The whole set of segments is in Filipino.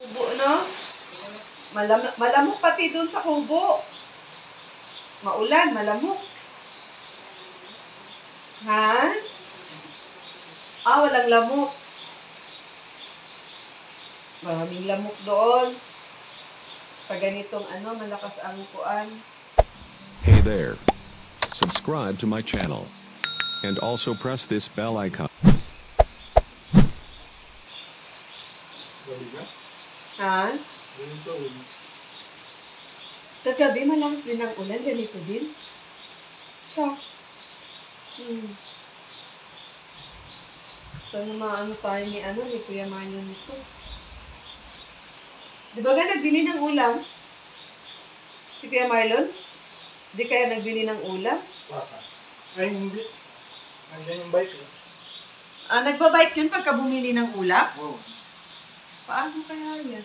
Kubo, no? Malamok pati doon sa kubo. Maulan, malamok. Ha? Walang lamok. Maraming lamok doon. Pag ganitong malakas ang kuan. Hey there. Subscribe to my channel. And also press this bell icon. Ha? Kagabi malakas din ang ulan, ganito din. Siya. Sana maano tayo ni Kuya Marlon nito. Di ba nagbili ng ulam? Si Kuya Marlon? Di kaya nagbili ng ulam? Ay, hindi. Nandiyan yung bike. Nagbabike yun pagka bumili ng ulam? Oo. Paano kaya yan?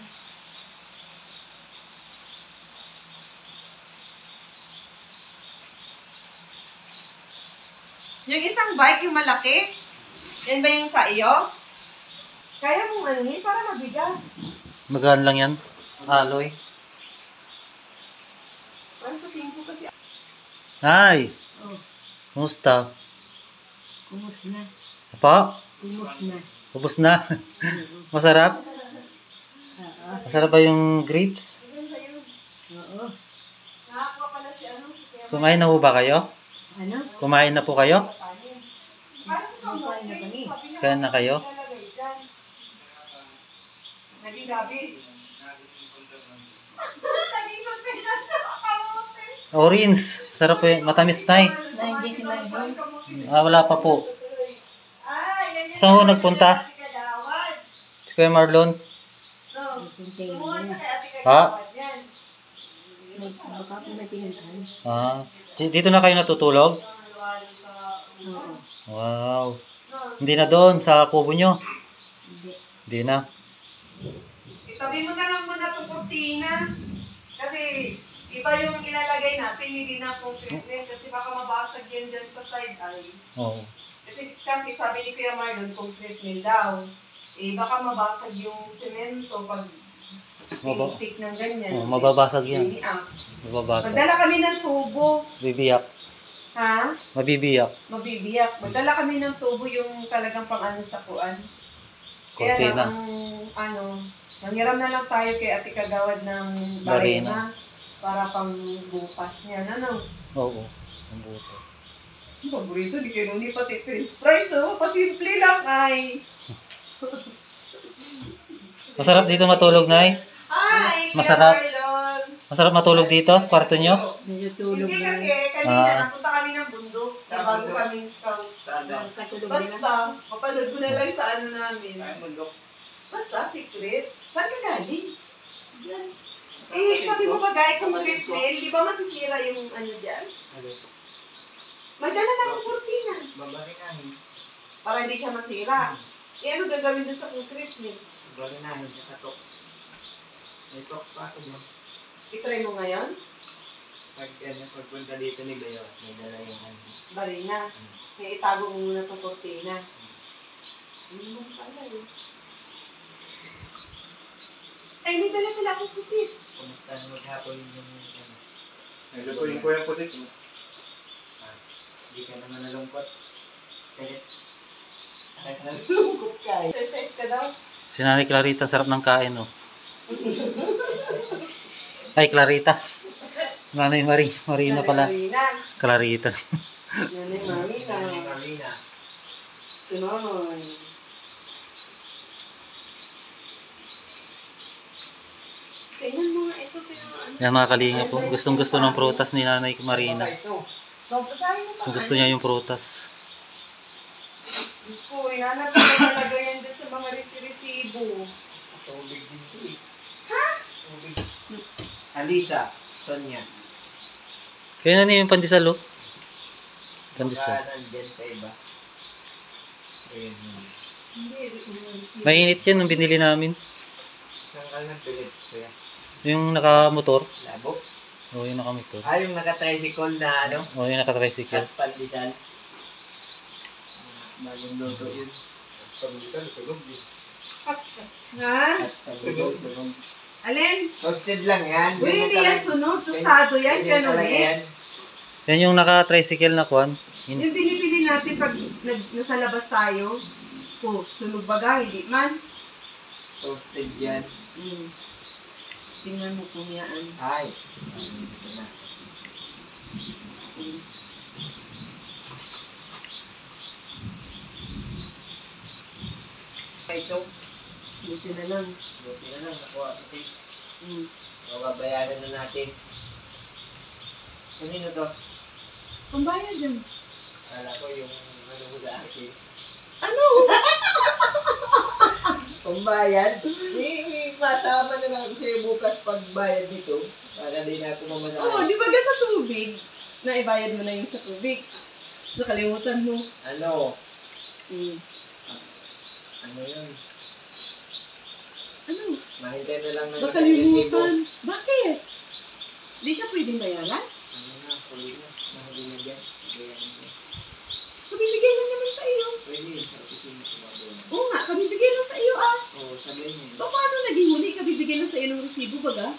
Yung isang bike, yung malaki, yan ba yung sa iyo? Kaya mong para mabigat. Magaan lang yan. Alloy. Para sa tingin ko kasi. Ay! Oh. Kumusta? Kumot na. Apa? Kumot na. Ubus na. Masarap? Masarap ba yung grapes? Oo. Nakakuha pala si Kumain na ho ba kayo? Ano? Kumain na po kayo? Kumain na kami. Kain na kayo? Naging gabi. Naging sunpin na kamote. Orange. Sarap po yun. Matamis na eh. Wala pa po. Saan ho nagpunta? Si Kuya Marlon? Ha? Dito na kayo natutulog? Wow. Hindi na doon sa kubo nyo? Hindi na. Itabi mo na lang muna itong kurtina. Kasi iba yung ilalagay natin, hindi na concrete nail. Kasi baka mabasag yan dyan sa side ay. Oo. Kasi sabi ni Kuya Marlon, concrete nail daw. Baka mabasag yung semento pag pinik ng ganyan. Mababasag yan. Mababasag. Magdala kami ng tubo. Bibiyak. Ha? Mabibiyak. Mabibiyak. Magdala kami ng tubo yung talagang pang sa kuan. Kaya Cortina. lang manghiram na lang tayo kay Ate Kagawad ng barena para pang bukas niya. Oo. Ang butas. Ang paborito ni Kinuni pati Chris Price. Pasimple lang ay. Masarap dito matulog, Nay? Hi! Masarap. Kuya Marlon. Masarap matulog dito sa kwarto nyo? Hindi kasi kanina napunta kami ng bundok. Bago kaming scout. Basta, mapanood ko na lang sa namin. Basta, secret. Saan ka galing? Sabi mo ba guys, kung nail, di ba masisira yung dyan? Magdala na ng kurtina. Babarinahin. Para hindi siya masira. Ano gagawin doon sa concrete nail? Babarinahin. Nakatok. May tok pa ako mo. I-try mo ngayon? Pagpunta dito ni Bayo, may dala yung Barina. Kaya itago mo muna itong kurtina. Ano mo pala eh. Ay, may dala pala akong pusit. Kumusta na maghapon yung Naglutuin ko yung pusit mo. Hindi ka naman nalungkot. Kaya Nalungkot ka eh. Exercise ka daw? Si Nanay Clarita, sarap ng kain, oh. Ay, Clarita. Nanay Marina pala. Marina. Clarita. Nanay Marina. Marina. Sunoy. Tingnan mo nga ito. Yan mga kalinga po. Gustong gusto ng prutas ni Nanay Marina. Gusto niya yung prutas. Diyos ko, inanap ko talaga yan dyan sa mga resibo. Tubig dito eh. Ha? Tubig. Alisa. Sonia. Kaya na yung pandesal, oh. Pandesal. Baka nandyan sa iba. Ayun. Hindi. Mainit yan nung binili namin. Saan ka nagpilit, kuya? Yung nakamotor. Labo? Oo, yung nakamotor. Yung naka-tricycle na Oo, yung nakatricycle. at pandesal. Bagong luto yun. Pagbutan sa loob. Ha? Alin? Toasted lang yan. Uy, hindi yan sunog. Tostado yan. Ganyan Ganun talaga eh. yan. Yan yung naka-tricycle na kwan. Yung binibili natin pag nasa labas tayo. Oh, sunog baga, hindi man. Toasted yan. Tingnan mo kung yan. Ay. Ito na. Ito. Buti na lang. Buti na lang. Nakuha. Okay. Mm. Mababayaran na natin. Kanino to? Pambayad dyan. Kala ko yung ano mo sa akin. Ano? Pambayad? Masama na lang ako sa'yo bukas pagbayad nito. Para di na ako mamanahin. Oo, di ba sa tubig? Naibayad mo na yung sa tubig. Nakalimutan mo. Ano? Mm. Ano yun? Ano? Mahintay na lang na Nakalimutan. Bakit? Di siya pwedeng bayaran? Ano na, huli na. Nahuli na dyan. Bayaran na. Kabibigay lang naman sa iyo. Pwede yun sa opisina ko mabuhay. Oo nga, kabibigay lang sa iyo ah. Oo, sabihin niyo. O paano naging huli? Kabibigay lang sa iyo ng resibo baga?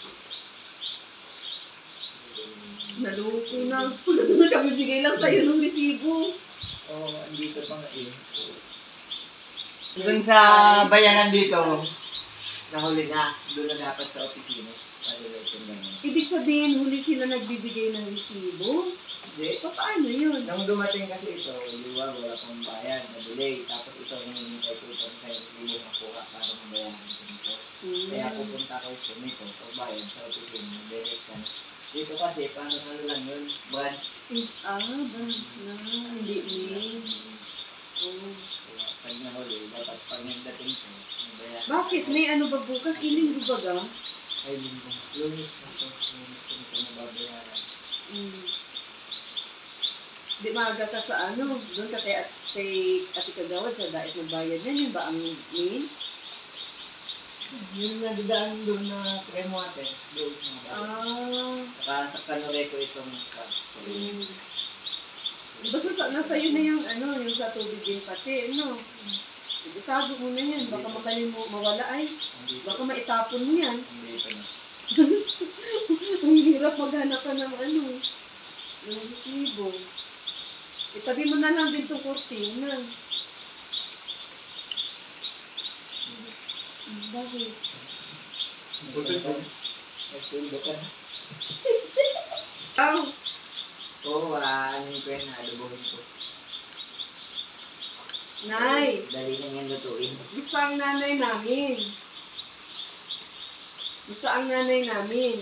Naloko na. Kabibigay lang sa iyo ng resibo. Oo, andito pa nga eh. Doon sa bayaran dito, nahuli na. Doon na dapat sa opisina. Paliwaitin lang yun. Ibig sabihin, huli sila nagbibigay ng resibo? Hindi. Paano yun? Nung dumating kasi ito, liwa, wala pang bayan, na-delay. Tapos ito, nangyayintay ko ito sa resibo makuha para mabayaran ko nito. Kaya pupunta ko sa nito, pagbayan sa opisina, direct ka na. Dito kasi, paano lang yun? Brad. Branch na. Hindi main. Oh. Pag nahuli, dapat pag nagdating ko, mabayaran. Bakit? May ano ba bukas? Iling ba ga? Ay, linggo. Lunis na ito. Lunis ko nito mababayaran. Di maaga ka sa ano? Doon ka kay Ate Kagawad sa dait ng bayad yan. Yun ba ang main? Yung nagdaan doon na Tremoate, doon na Saka sa kanore ko itong Basta nasa iyo na yung ano, yung sa tubig din pati, ano. Itago mo na yan, baka mawala ay. Baka maitapon mo yan. Ang hirap maghanap ka ng ano, ng resibo. Itabi mo na lang din itong kurtina. Bakit? Nagsundo ka na. Oo, ano ko yan, alubuhin ko. Nay, Dali lang yan lutuin. gusto ang nanay namin. Gusto ang nanay namin.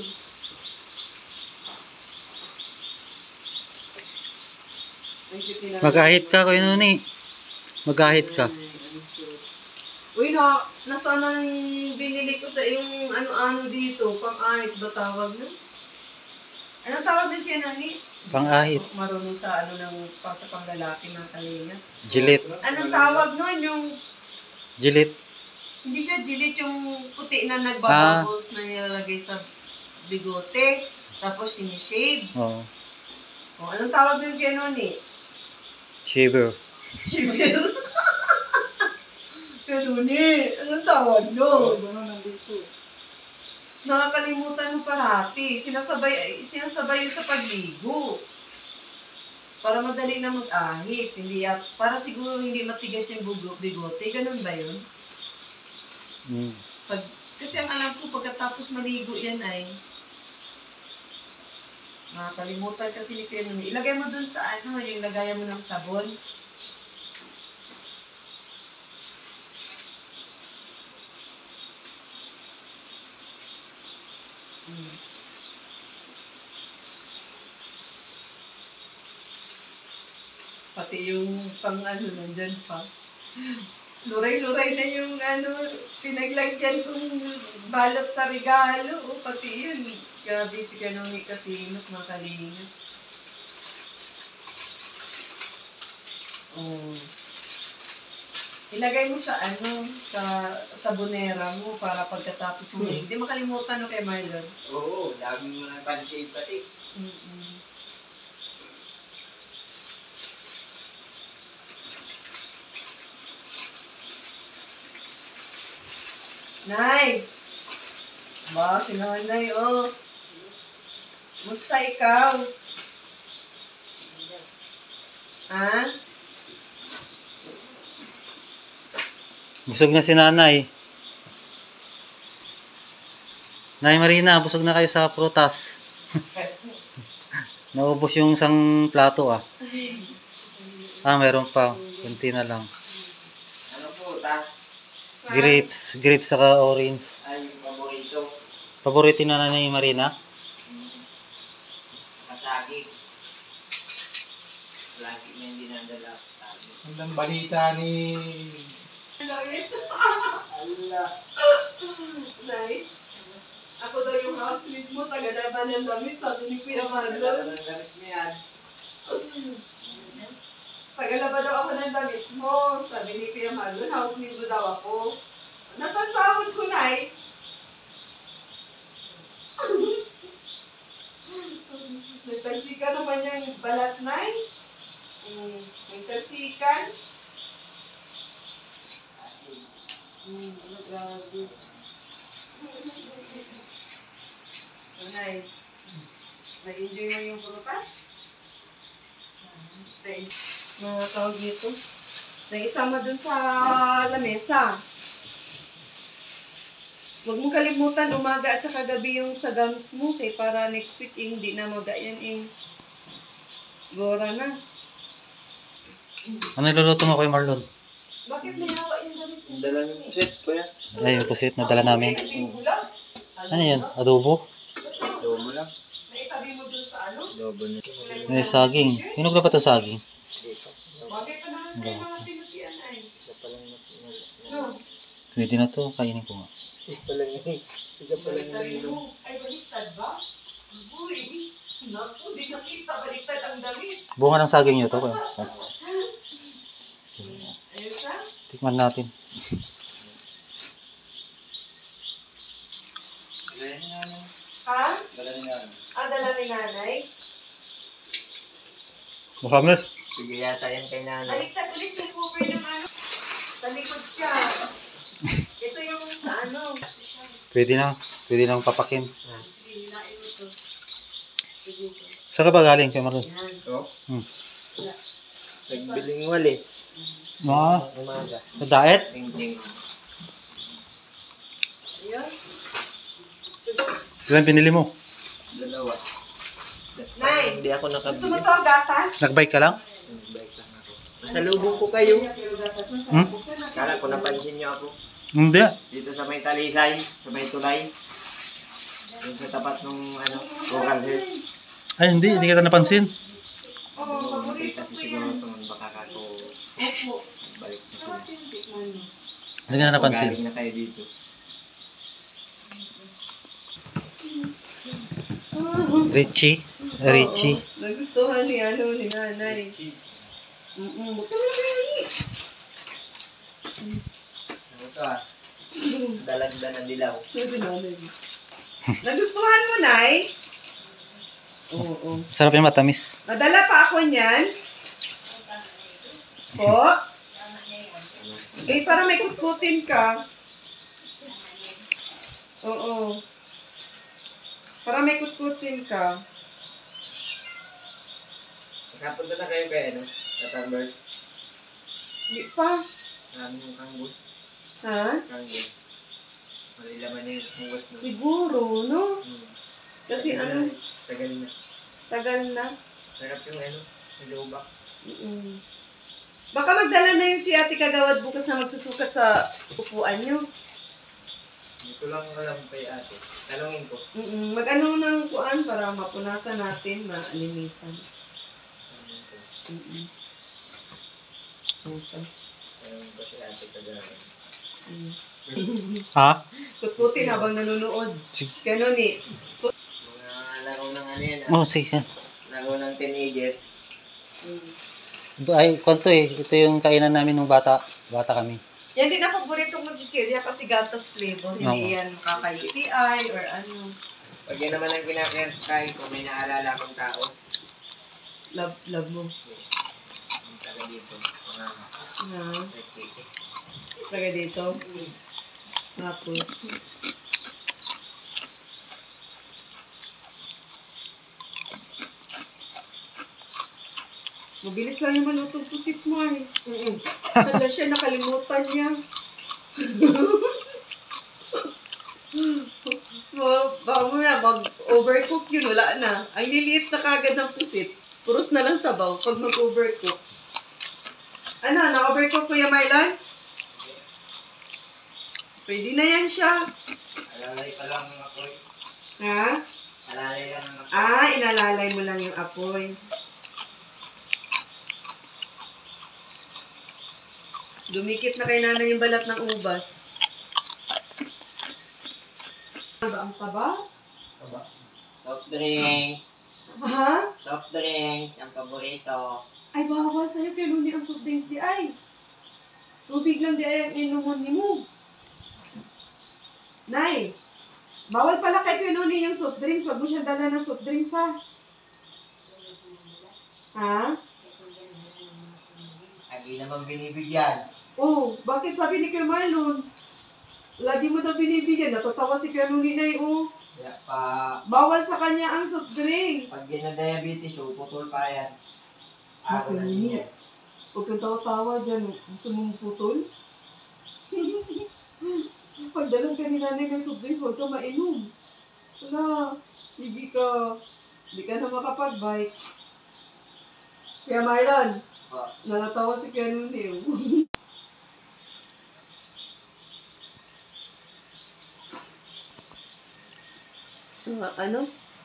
Magahit ka, Kuya Nuni. Magahit ka. Uy, nasaan ang binili ko sa yung ano-ano dito? Pang-ahit ba tawag na? Anong tawag din kaya nani? Pang-ahit. Marunong sa ano ng sa panglalaki ng kalinga. Jilit. Anong tawag nun? Yung, Jilit. hindi siya gilit, yung puti na nagbabubbles na nilalagay sa bigote. Tapos sinishave. Oo. O, anong tawag din kaya nani? Shiver. Shiver. Pero ni, anong tawag nun? Nakakalimutan mo parati. Sinasabay yun sa pagligo. Para madali na mag-ahit. Hindi para siguro hindi matigas yung bigote. Ganun ba yun? Kasi ang alam ko, pagkatapos maligo yan ay nakakalimutan kasi ni Kuya Nuni. Ilagay mo dun sa ano, yung lagayan mo ng sabon. Pati yung pang ano nandyan pa. Luray-luray na yung ano, pinaglagyan kong balot sa regalo. Oh, pati yun. Grabe si Kanoni Kasinot, makalinga. Oh. Ilagay mo sa ano, sa sabonera mo para pagkatapos mo. Hindi makalimutan no kay Marlon. Oo, dami mo ng pan-shave pati. Nay! Ba, si nanay, oh. Musta ikaw? Ha? Busog na si nanay. Nay Marina, busog na kayo sa prutas. Naubos yung isang plato ah. Meron pa. Kunti na lang. Ano po, ta? Grapes. Grapes saka orange. Ay, yung paborito. Paborito na nanay Marina? Kasagi. Lagi niya hindi nadala. Ang balita ni... Damit. Allah. Nay, ako daw yung housemate mo, taga-laban ng damit, sabi ni Kuya Dala Marlon. ng gamit mo yan. Tagalaba daw ako ng damit mo. Sabi ni Kuya Marlon, housemate mo daw ako. Nasaan sahod ko, Nay? Nagtalsikan naman yung balat, Nay. Nagtalsikan. Grabe. Nay, na-enjoy mo yung prutas? Mga tawag dito. Naisama dun sa lamesa. Huwag mong kalimutan, umaga at saka gabi yung sa gums mo. Kaya para next week, hindi na yan gora na. Ano niluluto mo kay Marlon? Bakit may hawa yung damit mo? Dala ng pusit, kuya. Ay, yung pusit na dala namin. Ulam? Ano yan? Adobo? Lobo lang. Naitabi mo dun sa ano? Lobo na. May saging. Hinog na ba ito saging? Dito. Bagay pa naman sa mga pinutian ay. Isa pa lang No. Pwede na to. Kainin ko nga. Isa pa lang Baliktad mo. Ay, baliktad ba? Uy, naku, di nakita. Baliktad ang damit. Bunga ng saging nyo to. Ayun sa? Tikman natin. Ha? Dala ni nanay. Dala ni nanay? Makamis. Sige, yasa yan kay nanay. Baliktad ulit yung cover ng ano. Sa likod siya. Ito yung sa ano. Pwede na. Pwede nang papakin. Sige, hilain mo to. Sige. Saan ka ba galing kay Marlon? Yan. Ito? Hmm. Nagbiling walis. Umaga. Sa diet? Ting-ting. Ayun. Ilan pinili mo? Dalawa. Nay, Hindi ako gusto nakabili. mo to gatas? Nagbike ka lang? Bike lang ako. Masalubong ko kayo. Hmm? Kala ko napansin niyo ako. Hindi. Dito sa may talisay, sa may tulay. Yung sa tapat ng ano, Coral Hill. Ay, hindi kita napansin. Oo, paborito Kasi ko siguro yan. itong baka kako Opo. balik na Sarap sila. yung tikman mo. Hindi ka na napansin. Galing na kayo dito. Richie. Richie. Oo, nagustuhan ni nanay. Buksan mo na kaya ni. Ano ito ah? Dalagda na dilaw. Sabi nanay. Nagustuhan mo, Nay? Oo. Sarap yung matamis. Nadala pa ako niyan. Po? Eh, para may kutkutin ka. Oo. Para may kutkutin ka. Nakapunta na kayo kay ano? Sa Tambert. Hindi pa. Yung kangus. Ha? Kangus. Malilaman na yung kangus. No? Siguro, no? Kasi Tagal ano, na. Tagal na. tagal na. Sarap yung ano? Yung lubak. Baka magdala na yung si Ate Kagawad bukas na magsusukat sa upuan nyo. Hindi ko lang alam kay ate. Talungin ko. Mag-ano ng kuan para mapunasan natin, maalinisan. Talungin ko. Bukas. Talungin ko si ate kagawa. Ha? Kutkutin habang nanonood. Sige. Ganun eh. Mga laro ng ano yan. Oh, sige. Laro ng teenager. Ay, kwanto eh. Ito yung kainan namin nung bata. Bata kami. Yan din ang paborito kong chichirya kasi gatas flavor. Hindi yan makaka-UTI or ano. Pag yan naman ang kinakain ko, may naalala akong tao. Love mo. Yung taga dito. Mga Na, nagkiki. taga dito. Tapos, mabilis lang yung malutong pusit mo ay. Kala siya, nakalimutan niya. Baka mo na, mag-overcook yun, wala na. Ang liliit na kagad ng pusit. Puros na lang sabaw pag mag-overcook. Ano, na-overcook ko yung Marlon? Pwede na yan siya. Alalay pa lang ng apoy. Ha? Alalay lang ng apoy. Ah, inalalay mo lang yung apoy. Dumikit na kay nanay yung balat ng ubas. Ano ba ang taba? Soft drink. Ha? Soft drink. Ang paborito. Ay, bawal sa'yo kay Luni ang soft drinks di ay. Tubig lang di ay ang inuman ni mo. Nay, bawal pala kay Luni yung soft drinks. Huwag mo siya dala ng soft drinks ha. Ha? Lagi naman binibigyan. Oh, bakit sabi ni Kuya Marlon? Lagi mo daw binibigyan. Natatawa si Kuya Luni na oh. Kaya pa, Bawal sa kanya ang soft drinks. pag gina-diabetes, putol pa yan. Araw na din yan. Huwag kang tawa-tawa dyan. Gusto mong putol? Pagdalang ka ni nanay ng soft drinks, huwag ka mainom. Wala. Hindi ka na makapag-bike. Kaya Marlon, natatawa si Kuya Luni. Ano?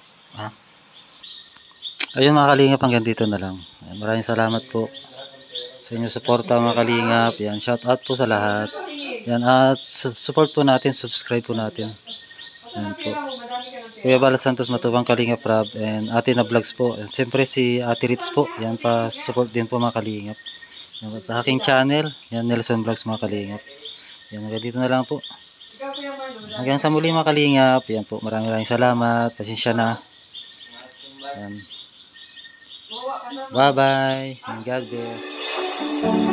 Ayun mga kalingap, hanggang dito na lang. Ayan, maraming salamat po sa inyong suporta mga kalingap. Yan, shout out po sa lahat. Yan, at support po natin, subscribe po natin. Yan po. Kuya Bala Santos Matubang, Kalingap Rab, and Ate na Vlogs po. And siyempre si Ate Ritz po. Yan, pa support din po mga kalingap. Yan, at sa aking channel, yan Nelson Vlogs mga kalingap. Yan, hanggang dito na lang po. Hanggang sa muli mga kalingap. Yan po, maraming salamat. Pasensya na. Yan. Bye bye. And God bless.